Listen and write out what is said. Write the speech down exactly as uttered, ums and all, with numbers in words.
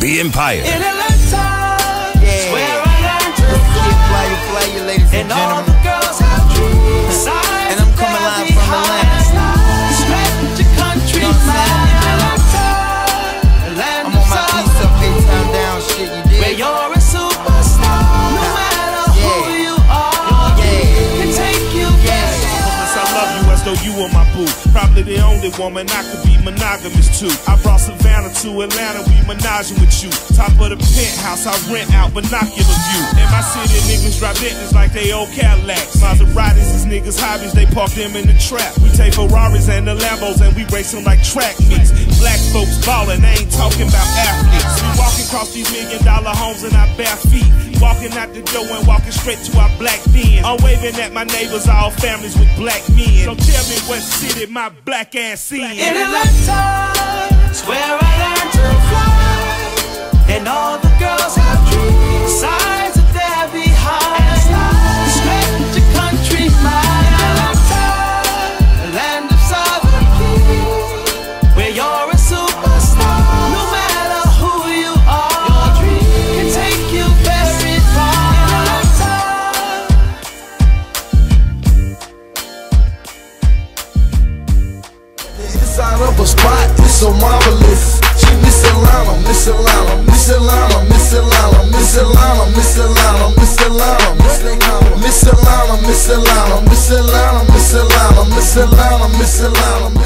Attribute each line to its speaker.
Speaker 1: The Empire.
Speaker 2: In Atlanta,
Speaker 3: Yeah.
Speaker 2: where I learned to
Speaker 3: Kid Flyer, Flyer, ladies and
Speaker 2: and all
Speaker 3: gentlemen.
Speaker 2: the girls have dreams.
Speaker 3: And I'm coming live from Atlanta.
Speaker 2: Straight to country,
Speaker 3: You know what I'm
Speaker 2: man. Atlanta,
Speaker 3: I'm on my piece up, big time down shit, you dig?
Speaker 2: where you're a superstar. No matter who
Speaker 3: Yeah.
Speaker 2: you are,
Speaker 3: Yeah.
Speaker 2: can take you
Speaker 3: Yeah.
Speaker 4: I love you as though you were my boo. Probably the only woman I could be monogamous to. I brought Savannah to Atlanta, we menaging with you. Top of the penthouse, I rent out binocular view. In my city, niggas drive Bentleys like they old Cadillacs. Maseratis is niggas' hobbies, they park them in the trap. We take Ferraris and the Lambos and we race them like track meets. Black folks ballin', they ain't talking about athletes. We walking across these million dollar homes in our bare feet. Walking out the door and walking straight to our black Benz. I'm waving at my neighbors, all families with black men. So tell me what city my black ass in.
Speaker 2: in Atlanta. It's where I learned to fly, and all the girls have dreams. Signs of their behind. Straight to country, my Atlanta, land of southern kings, where you're a superstar. No matter who you are, your dream can take you very far. In Atlanta.
Speaker 5: Inside of a spot, it's so marvelous. She Miss Atlanta, Miss Atlanta, Miss Atlanta, Miss Atlanta, Miss Atlanta, Miss Atlanta, Miss Atlanta, Miss Atlanta, Miss Atlanta, Miss Atlanta, Miss Atlanta, Miss Atlanta, Miss Atlanta, Miss Atlanta.